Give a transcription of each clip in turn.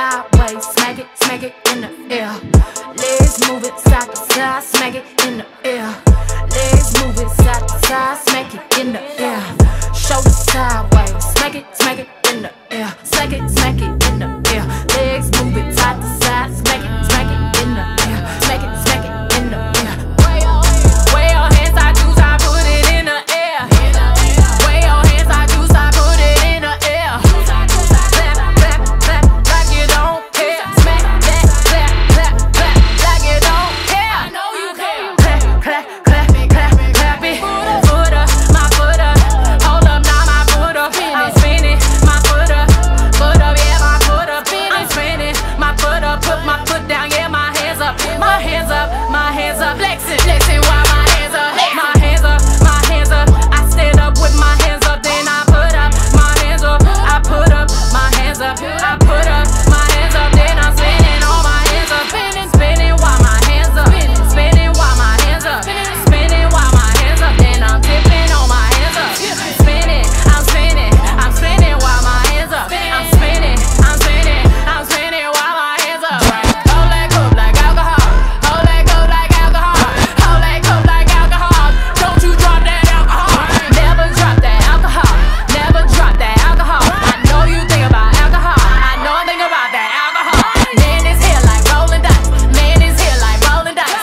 sideways, smack it in the air. Legs move it side to side, smack it in the air. Legs move it side to side, smack it in the air. Shoulders sideways, smack it in the air. Smack it in the air. Legs move it side to side, smack it in the air. Smack it in the air. Way your hands, I juice, I put it in the air. Way your hands, I juice, I put it in the air. Clap, clap, clap, like you don't care. Smack that, clap, clap, clap, like you don't care. I know you care. Clap, clap, clap, clap, clap it. Foot up, my foot up. Hold up, now my foot up. I'm spinning, my foot up, yeah, my foot up. I'm spinning, my foot up, put my foot down, yeah, my hands up, my hands up, my hands up. Flexing while my hands up, my hands up, my hands up. I stand up with my hands up, then I put up my hands up. I put up my hands up, I put up my hands up, then I'm spinning all my hands up, spinning while my hands up, spinning while my hands up, spinning while my hands up, then I'm dipping on my hands up, spinning, I'm spinning, I'm spinning while my hands up, I'm spinning, I'm spinning, I'm spinning while my hands up. Hold that cup like alcohol, hold that cup like alcohol, hold that cup like alcohol. Don't you drop that alcohol, never drop that alcohol, never drop that alcohol. I know you think about alcohol, I know I think about that alcohol. Man is here like rolling dice, man is here like rolling dice.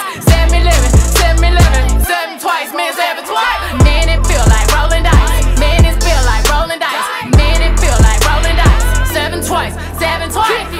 7-11, 7 twice, man 7 twice. Man it feel like rolling dice, man it feel like rolling dice, man it feel like rolling dice. 7 twice, 7 twice.